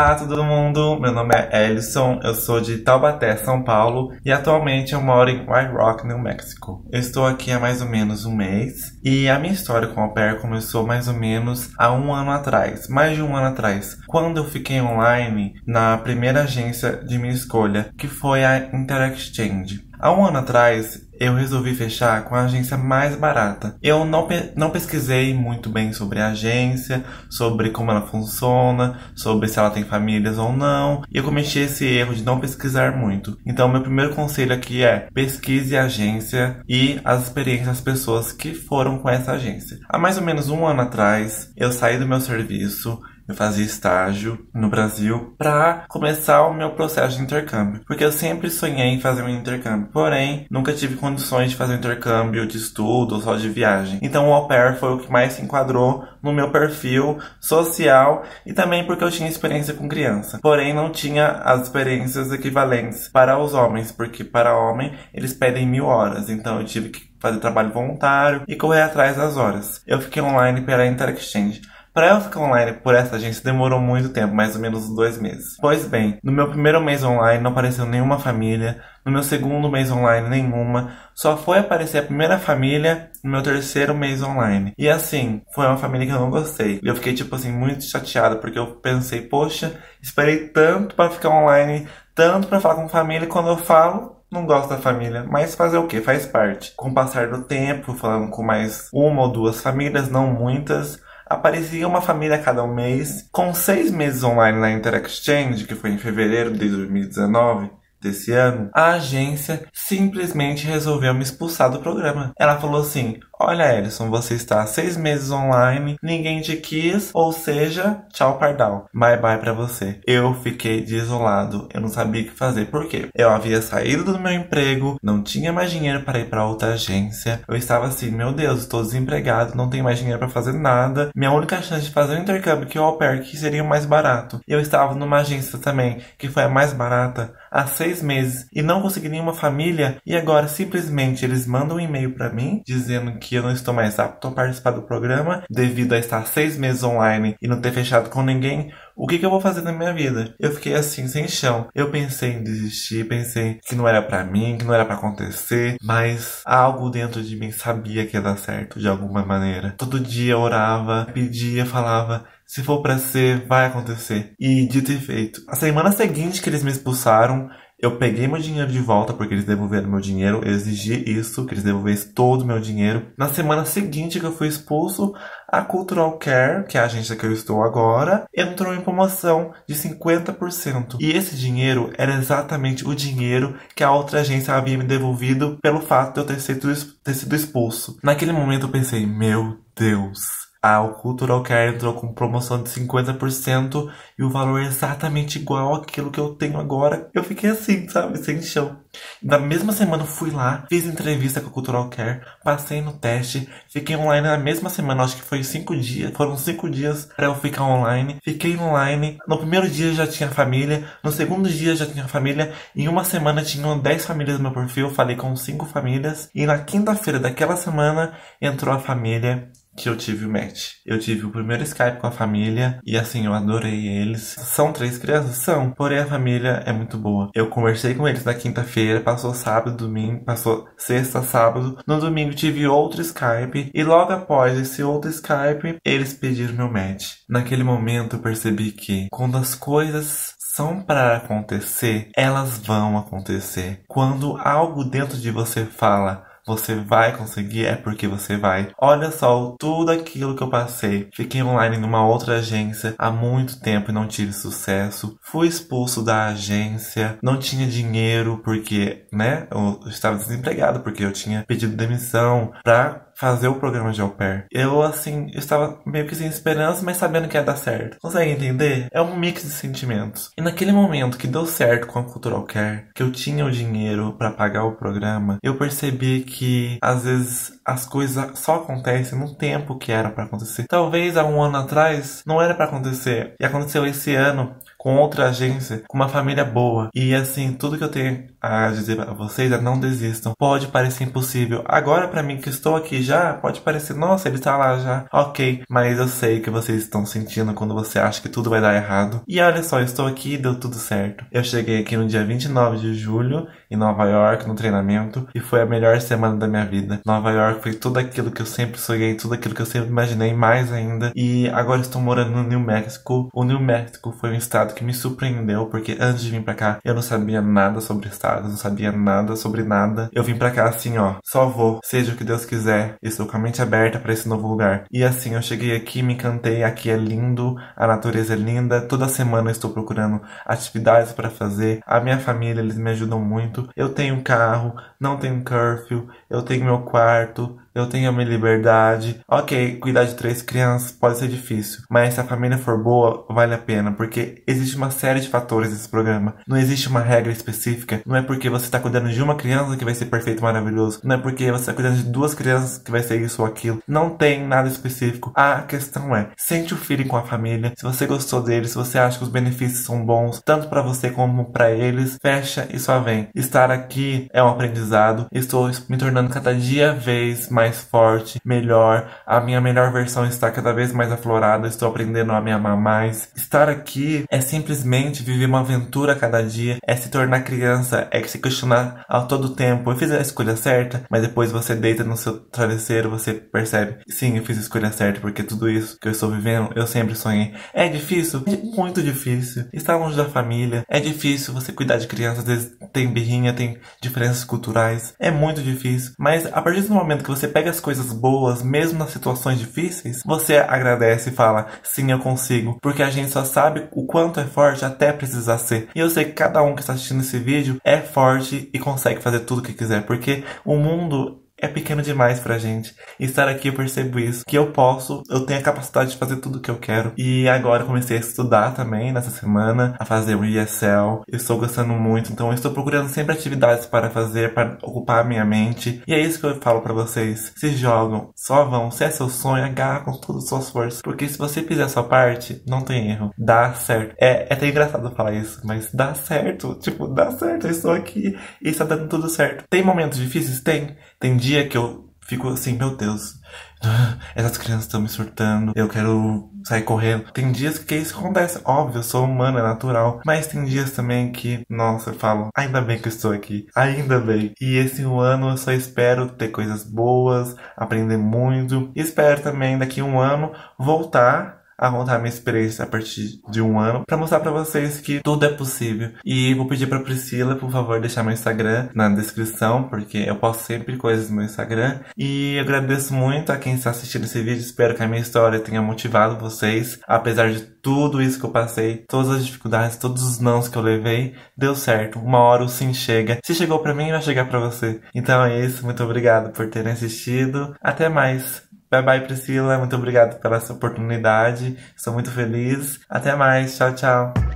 Olá, todo mundo! Meu nome é Ellison, eu sou de Taubaté, São Paulo, e atualmente eu moro em White Rock, New Mexico. Eu estou aqui há mais ou menos um mês, e a minha história com o au pair começou mais ou menos há um ano atrás, mais de um ano atrás, quando eu fiquei online na primeira agência de minha escolha, que foi a Interexchange. Há um ano atrás, eu resolvi fechar com a agência mais barata. Eu não pesquisei muito bem sobre a agência, sobre como ela funciona, sobre se ela tem famílias ou não. E eu cometi esse erro de não pesquisar muito. Então, meu primeiro conselho aqui é: pesquise a agência e as experiências das pessoas que foram com essa agência. Há mais ou menos um ano atrás, eu saí do meu serviço. Eu fazia estágio no Brasil para começar o meu processo de intercâmbio. Porque eu sempre sonhei em fazer um intercâmbio. Porém, nunca tive condições de fazer um intercâmbio de estudo ou só de viagem. Então o au pair foi o que mais se enquadrou no meu perfil social e também porque eu tinha experiência com criança. Porém, não tinha as experiências equivalentes para os homens. Porque para homem, eles pedem 1000 horas. Então eu tive que fazer trabalho voluntário e correr atrás das horas. Eu fiquei online pela Interexchange. Para eu ficar online por essa agência demorou muito tempo, mais ou menos 2 meses. Pois bem, no meu primeiro mês online não apareceu nenhuma família, no meu segundo mês online nenhuma, só foi aparecer a primeira família no meu terceiro mês online. E assim, foi uma família que eu não gostei. Eu fiquei tipo assim, muito chateada, porque eu pensei, poxa, esperei tanto para ficar online, tanto para falar com família, e quando eu falo, não gosto da família, mas fazer o que? Faz parte. Com o passar do tempo, falando com mais uma ou duas famílias, não muitas, aparecia uma família a cada um mês. Com 6 meses online na Interexchange, que foi em fevereiro de 2019, desse ano, a agência simplesmente resolveu me expulsar do programa. Ela falou assim: olha, Ellison, você está há 6 meses online, ninguém te quis, ou seja, tchau pardal, bye bye pra você. Eu fiquei desolado, eu não sabia o que fazer. Por quê? Eu havia saído do meu emprego, não tinha mais dinheiro para ir para outra agência. Eu estava assim, meu Deus, estou desempregado, não tenho mais dinheiro para fazer nada. Minha única chance de fazer um intercâmbio, que é o au pair, que seria o mais barato. Eu estava numa agência também, que foi a mais barata, há 6 meses, e não consegui nenhuma família, e agora simplesmente eles mandam um e-mail para mim, dizendo que eu não estou mais apto a participar do programa, devido a estar 6 meses online e não ter fechado com ninguém. O que eu vou fazer na minha vida? Eu fiquei assim, sem chão. Eu pensei em desistir, pensei que não era pra mim, que não era pra acontecer, mas algo dentro de mim sabia que ia dar certo de alguma maneira. Todo dia eu orava, pedia, falava: se for pra ser, vai acontecer. E dito e feito. A semana seguinte que eles me expulsaram, eu peguei meu dinheiro de volta, porque eles devolveram meu dinheiro. Eu exigi isso, que eles devolvessem todo o meu dinheiro. Na semana seguinte que eu fui expulso, a Cultural Care, que é a agência que eu estou agora, entrou em promoção de 50%. E esse dinheiro era exatamente o dinheiro que a outra agência havia me devolvido pelo fato de eu ter sido expulso. Naquele momento eu pensei, meu Deus, a Cultural Care entrou com promoção de 50% e o valor é exatamente igual àquilo que eu tenho agora. Eu fiquei assim, sabe, sem chão. Na mesma semana eu fui lá, fiz entrevista com a Cultural Care, passei no teste, fiquei online na mesma semana, acho que foi 5 dias, foram 5 dias pra eu ficar online. Fiquei online, no primeiro dia já tinha família, no segundo dia já tinha família, em uma semana tinham 10 famílias no meu perfil, falei com 5 famílias, e na quinta-feira daquela semana entrou a família que eu tive o match. Eu tive o primeiro Skype com a família e assim, eu adorei eles. São 3 crianças? São. Porém, a família é muito boa. Eu conversei com eles na quinta-feira, passou sábado, domingo, passou sexta, sábado. No domingo tive outro Skype e logo após esse outro Skype, eles pediram meu match. Naquele momento eu percebi que quando as coisas são para acontecer, elas vão acontecer. Quando algo dentro de você fala: você vai conseguir, é porque você vai. Olha só, tudo aquilo que eu passei. Fiquei online numa outra agência há muito tempo e não tive sucesso. Fui expulso da agência. Não tinha dinheiro porque, né, eu estava desempregado porque eu tinha pedido demissão pra fazer o programa de au pair. Eu, assim, estava meio que sem esperança, mas sabendo que ia dar certo. Consegue entender? É um mix de sentimentos. E naquele momento que deu certo com a Cultural Care, que eu tinha o dinheiro pra pagar o programa, eu percebi que, às vezes, as coisas só acontecem no tempo que era pra acontecer. Talvez há um ano atrás não era pra acontecer. E aconteceu esse ano com outra agência, com uma família boa. E assim, tudo que eu tenho a dizer pra vocês é não desistam. Pode parecer impossível. Agora pra mim que estou aqui já, pode parecer, nossa, ele tá lá já. Ok, mas eu sei que vocês estão sentindo quando você acha que tudo vai dar errado. E olha só, eu estou aqui e deu tudo certo. Eu cheguei aqui no dia 29 de julho, em Nova York, no treinamento, e foi a melhor semana da minha vida. Nova York foi tudo aquilo que eu sempre sonhei, tudo aquilo que eu sempre imaginei, mais ainda. E agora estou morando no New Mexico. O New Mexico foi um estado que me surpreendeu, porque antes de vir pra cá, eu não sabia nada sobre estados, não sabia nada sobre nada. Eu vim pra cá assim, ó, só vou, seja o que Deus quiser. Estou com a mente aberta pra esse novo lugar. E assim, eu cheguei aqui, me encantei, aqui é lindo, a natureza é linda. Toda semana eu estou procurando atividades pra fazer. A minha família, eles me ajudam muito. Eu tenho carro, não tenho curfew, eu tenho meu quarto, eu tenho a minha liberdade. Ok, cuidar de 3 crianças pode ser difícil, mas se a família for boa, vale a pena, porque existe uma série de fatores nesse programa. Não existe uma regra específica. Não é porque você está cuidando de uma criança que vai ser perfeito, maravilhoso. Não é porque você está cuidando de 2 crianças que vai ser isso ou aquilo. Não tem nada específico. A questão é, sente o feeling com a família. Se você gostou deles, se você acha que os benefícios são bons, tanto para você como para eles, fecha e só vem. Estar aqui é um aprendizado. Estou me tornando cada dia vez mais forte, melhor. A minha melhor versão está cada vez mais aflorada. Estou aprendendo a me amar mais. Estar aqui é simplesmente viver uma aventura a cada dia. É se tornar criança. É se questionar a todo tempo. Eu fiz a escolha certa? Mas depois você deita no seu travesseiro, você percebe, sim, eu fiz a escolha certa, porque tudo isso que eu estou vivendo, eu sempre sonhei. É difícil? É muito difícil. Estar longe da família. É difícil você cuidar de criança. Às vezes tem birrinha, tem diferenças culturais. É muito difícil. Mas a partir do momento que você pega as coisas boas, mesmo nas situações difíceis, você agradece e fala, sim, eu consigo. Porque a gente só sabe o quanto é forte até precisar ser. E eu sei que cada um que está assistindo esse vídeo é forte e consegue fazer tudo o que quiser. Porque o mundo é pequeno demais pra gente. E estar aqui eu percebo isso. Que eu posso, eu tenho a capacidade de fazer tudo o que eu quero. E agora eu comecei a estudar também nessa semana, a fazer o ESL. Eu estou gostando muito, então eu estou procurando sempre atividades para fazer, para ocupar a minha mente. E é isso que eu falo pra vocês. Se jogam, só vão. Se é seu sonho, agarra com todas as suas forças. Porque se você fizer a sua parte, não tem erro. Dá certo. É até engraçado falar isso, mas dá certo. Tipo, dá certo. Eu estou aqui e está dando tudo certo. Tem momentos difíceis? Tem. Tem dia que eu fico assim, meu Deus, essas crianças estão me surtando, eu quero sair correndo. Tem dias que isso acontece, óbvio, eu sou humano, é natural. Mas tem dias também que, nossa, eu falo, ainda bem que eu estou aqui, ainda bem. E esse ano eu só espero ter coisas boas, aprender muito. E espero também daqui a um ano voltar a contar minha experiência a partir de um ano, pra mostrar pra vocês que tudo é possível. E vou pedir pra Priscila, por favor, deixar meu Instagram na descrição, porque eu posto sempre coisas no meu Instagram. E eu agradeço muito a quem está assistindo esse vídeo, espero que a minha história tenha motivado vocês, apesar de tudo isso que eu passei, todas as dificuldades, todos os nãos que eu levei, deu certo. Uma hora o sim chega. Se chegou pra mim, vai chegar pra você. Então é isso, muito obrigado por terem assistido. Até mais. Bye bye, Priscila. Muito obrigado pela essa oportunidade. Estou muito feliz. Até mais. Tchau, tchau.